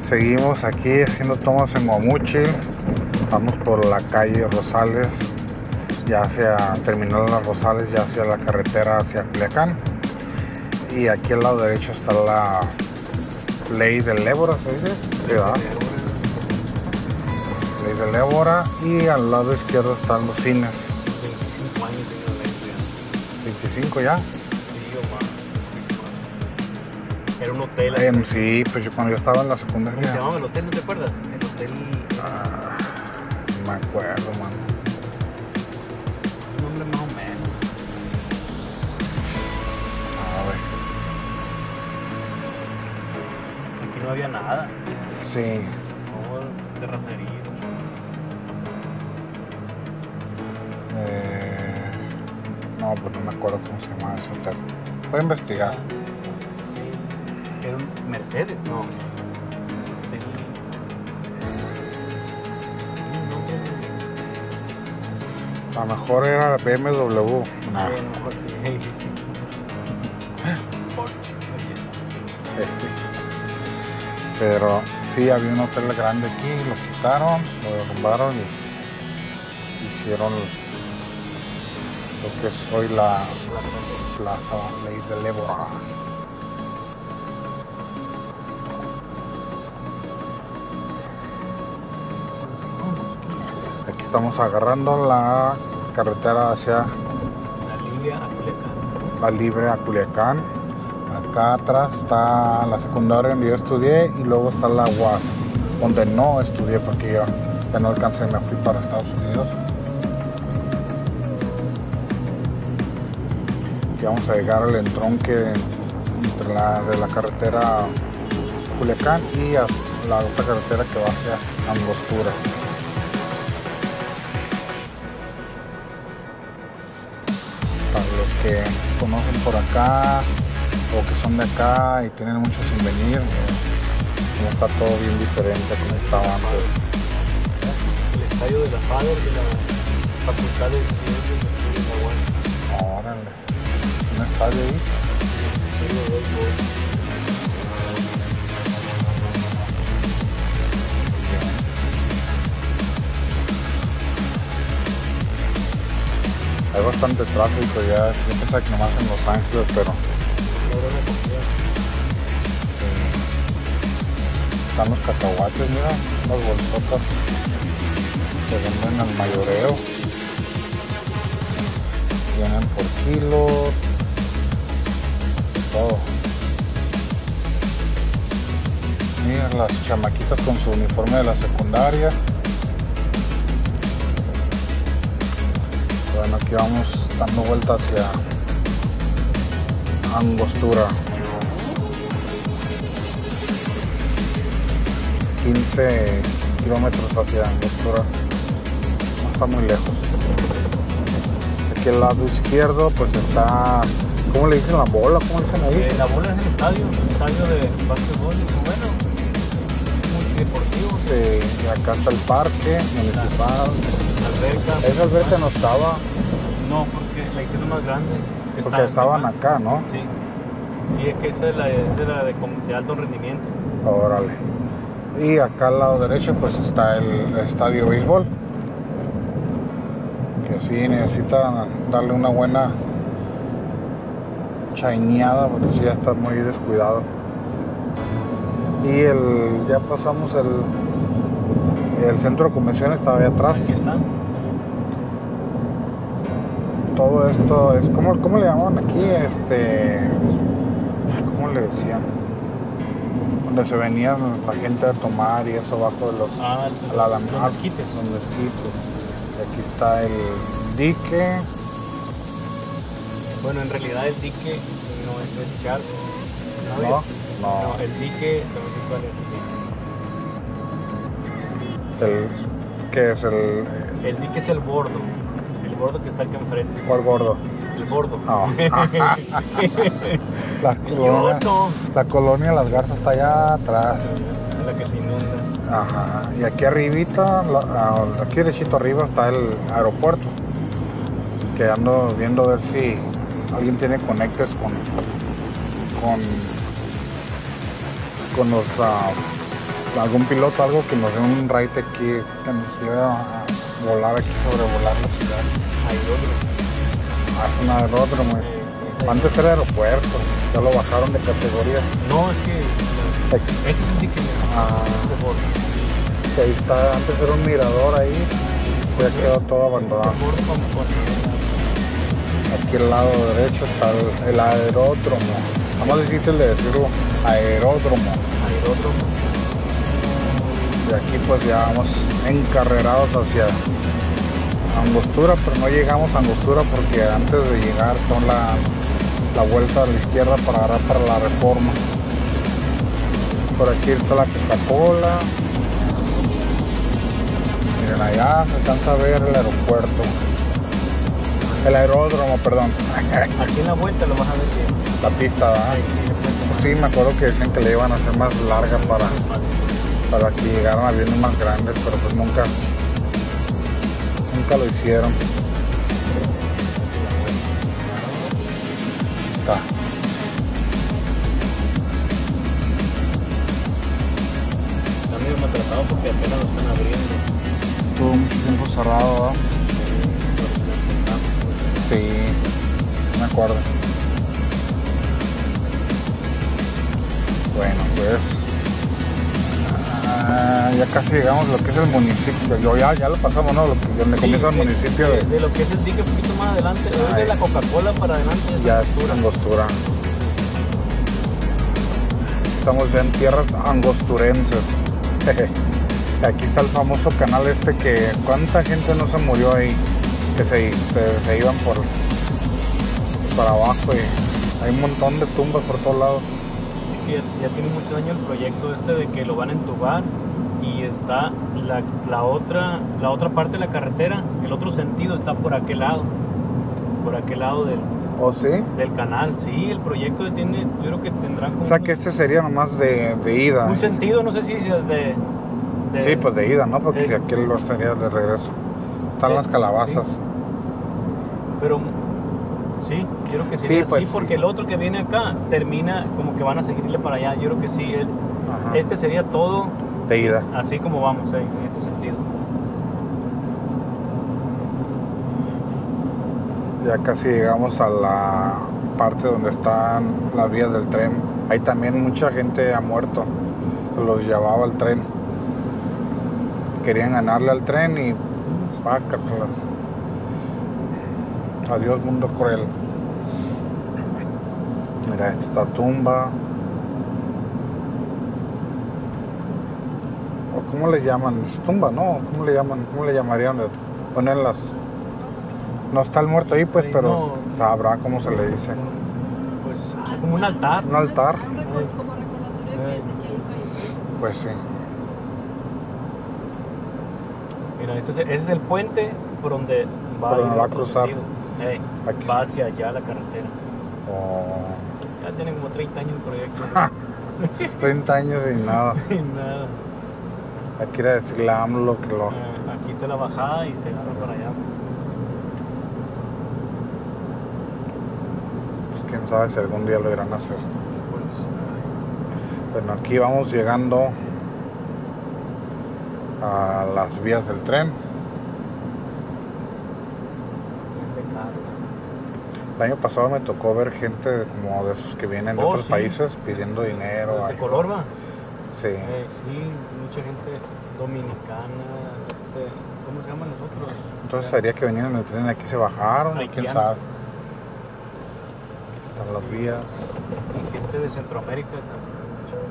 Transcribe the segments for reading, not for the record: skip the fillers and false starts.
Seguimos aquí haciendo tomas en Guamuchi. Vamos por la calle Rosales, ya hacia Terminal Las Rosales, ya hacia la carretera hacia Culiacán. Y aquí al lado derecho está la Ley del Ébora, ¿se dice? Sí, ¿verdad? Ley del Ébora. Y al lado izquierdo están los cines. 25 años tengo la idea. ¿25 ya? Sí, o más. Era un hotel. Sí, pues yo cuando yo estaba en la ¿Cómo se secundaria. llamaba el hotel? ¿No te acuerdas? El hotel. No me acuerdo, mano. Un nombre más o menos. A ver. Aquí no había nada. Sí. No, terracería. No, pues no me acuerdo cómo se llama ese hotel. Voy a investigar. Era un Mercedes, no. A lo mejor era BMW. No. No, mejor sí. Porsche, Pero sí, había un hotel grande aquí, lo quitaron, lo derrumbaron y hicieron lo que es hoy la Plaza Ley del Ébora. Aquí estamos agarrando la carretera hacia La Libre a Culiacán. Acá atrás está la secundaria donde yo estudié y luego está la UAS, donde no estudié porque yo ya no alcancé, me fui para Estados Unidos. Aquí vamos a llegar al entronque de la carretera Culiacán y a la otra carretera que va hacia Angostura. Para los que conocen por acá o que son de acá y tienen mucho sin venir, como está todo bien diferente a como estaba antes. El estadio de la FADER de la Facultad de Ciencias de Nahuatl. Órale, un estadio ahí. Hay bastante tráfico ya, yo pensaba que nomás en Los Ángeles, pero están los cacahuates, mira, las bolsotas que venden al mayoreo, vienen por kilos, todo. Mira las chamaquitas con su uniforme de la secundaria. Bueno, aquí vamos dando vuelta hacia Angostura. 15 kilómetros hacia Angostura. No está muy lejos. Aquí al lado izquierdo pues está, ¿cómo le dicen la bola? ¿Cómo le dicen ahí? La bola es el estadio de básquetbol, bueno, multideportivo. Y acá está el parque municipal. Alberca. Esa alberca no estaba, No, porque la hicieron más grande. porque estaban acá, ¿no? Sí. Sí, es que esa es de alto rendimiento. Órale. Y acá al lado derecho pues está el estadio de béisbol, que sí necesita darle una buena chaineada porque sí ya está muy descuidado. Y ya pasamos el centro de convenciones, estaba ahí atrás. Aquí está. Todo esto es, ¿cómo le llamaban aquí? ¿Cómo le decían? Donde se venían la gente a tomar y eso abajo de los los esquites. Los esquites. Aquí está el dique. Bueno, en realidad el dique no es el charco. No. El dique, ¿Qué es el dique es el bordo. El bordo que está aquí enfrente. ¿Cuál gordo? El bordo. No. La colonia Las Garzas está allá atrás. La que se inunda. Ajá. Y aquí arribita, aquí derechito arriba está el aeropuerto. Que ando viendo a ver si alguien tiene conectes con los algún piloto, algo que nos dé un ride aquí, que nos lleve a volar aquí, sobrevolar la ciudad. Aeródromo. Es un aeródromo. Antes era aeropuerto, ya lo bajaron de categoría. No, es que este es el que Ahí está, antes era un mirador ahí, ya quedó todo abandonado. Aquí al lado derecho está el aeródromo. Es más difícil de decirlo, aeródromo. Aeródromo. Y aquí pues ya vamos encarrerados hacia Angostura, pero no llegamos a Angostura porque antes de llegar son la vuelta a la izquierda para agarrar para la Reforma. Por aquí está la Coca-Cola. Miren, allá se alcanza a ver el aeropuerto. El aeródromo, perdón. Aquí en la vuelta lo vas a ver bien. La pista, ¿verdad? Sí, me acuerdo que decían que le iban a hacer más larga para que llegaran aviones más grandes, pero pues nunca lo hicieron. Está. Está medio maltratado porque apenas lo están abriendo. Estuvo mucho tiempo cerrado, ¿verdad? Sí, me acuerdo. Bueno, pues ya casi llegamos a lo que es el municipio. Ya lo pasamos, ¿no? Donde comienza el municipio de lo que es el dique un poquito más adelante, de la Coca-Cola para adelante. Ya es Angostura. Estamos ya en tierras angosturenses. Aquí está el famoso canal que cuánta gente no se murió ahí, que se iban por abajo y hay un montón de tumbas por todos lados. Ya tiene muchos años el proyecto de que lo van a entubar y está la otra parte de la carretera, el otro sentido está por aquel lado del, ¿Oh, sí? Del canal. Sí, el proyecto tiene, yo creo que tendrá como... O sea que este sería nomás de ida. Un sentido, no sé si sí, pues de ida, ¿no? Porque si aquel lo sería de regreso. Están las calabazas. Sí. Pero... sí, yo creo que sería sí, pues, así, porque el otro que viene acá termina como que van a seguirle para allá. Yo creo que sí, este sería todo de ida. Así como vamos en este sentido. Ya casi llegamos a la parte donde están las vías del tren. Ahí también mucha gente ha muerto. Los llevaba el tren. Querían ganarle al tren y pácatelas. Adiós, mundo cruel. Mira, esta tumba. ¿O cómo le llaman? ¿Es tumba, no? ¿Cómo le llaman? ¿Cómo le llamarían? Ponen las... No está el muerto ahí, pues, pero no, sabrá cómo se le dice. Pues como un altar. Un altar. Pues sí. Mira, ese es el puente por donde va a cruzar. Va hacia allá la carretera. Oh. Ya tiene como 30 años el proyecto. 30 años y nada. Y nada. Aquí era decirle a AMLO que lo... aquí está la bajada y se agarra para allá. Pues quién sabe si algún día lo irán a hacer. Bueno, aquí vamos llegando a las vías del tren. El año pasado me tocó ver gente como de esos que vienen de otros países pidiendo dinero. ¿De color, va? Sí. Sí, mucha gente dominicana, ¿cómo se llaman los otros? Entonces sería que venían en el tren y aquí se bajaron, quién sabe. Están las vías. Y gente de Centroamérica también.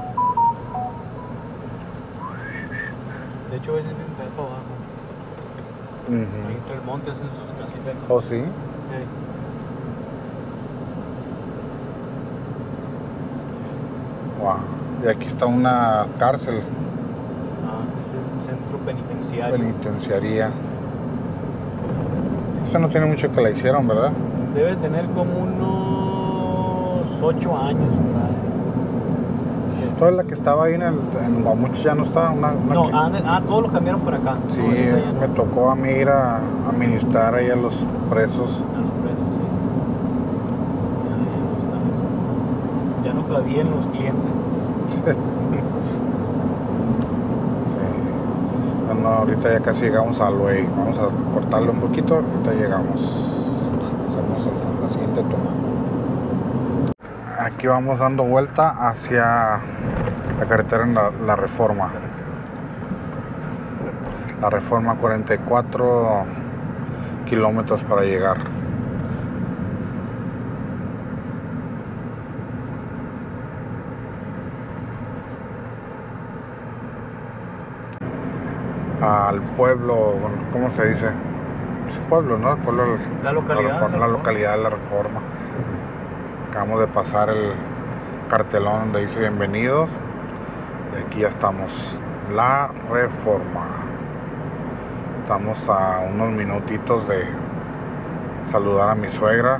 De hecho, a veces vienen para abajo. Ahí entre el monte hacen sus casitas. ¿Oh, sí? Wow. Y aquí está una cárcel. Sí, es el centro penitenciario. Penitenciaría. Eso no tiene mucho que la hicieron, ¿verdad? Debe tener como unos 8 años, ¿verdad? ¿Sabes la que estaba ahí en Guamuch ya no está? Todos los cambiaron por acá. Sí, no. Me tocó a mí ir a administrar ahí a los presos. A los presos, sí. Ya no cabían los clientes. Bueno, ahorita ya casi llegamos al Way. Vamos a cortarle un poquito. Ahorita llegamos. Hacemos la siguiente toma. Aquí vamos dando vuelta hacia la carretera en la Reforma. La Reforma, 44 kilómetros para llegar. Al pueblo, bueno, ¿cómo se dice? Es pueblo, ¿no? El pueblo, La localidad. la localidad de la Reforma. Acabamos de pasar el cartelón donde dice bienvenidos. Y aquí ya estamos. La Reforma. Estamos a unos minutitos de saludar a mi suegra.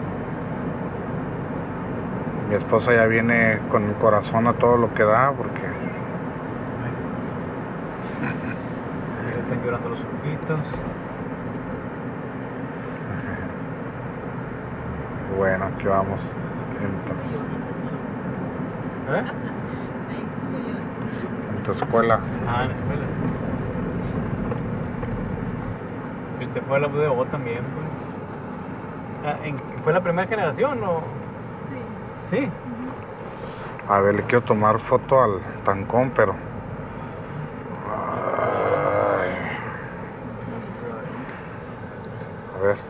Mi esposa ya viene con el corazón a todo lo que da porque Están llorando los ojitos. bueno, aquí vamos. ¿Eh? En tu escuela. Ah, en la escuela. Y te fue a la UDO también, pues. ¿Fue la primera generación o...? Sí. Sí. A ver, le quiero tomar foto al tancón, pero ay, a ver.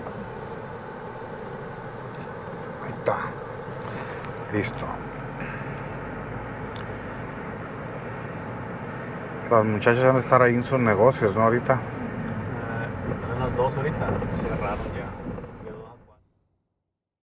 Ahí está. Listo. Las muchachas van a estar ahí en sus negocios, ¿no? Ahorita. Son las 2 ahorita. Cerraron.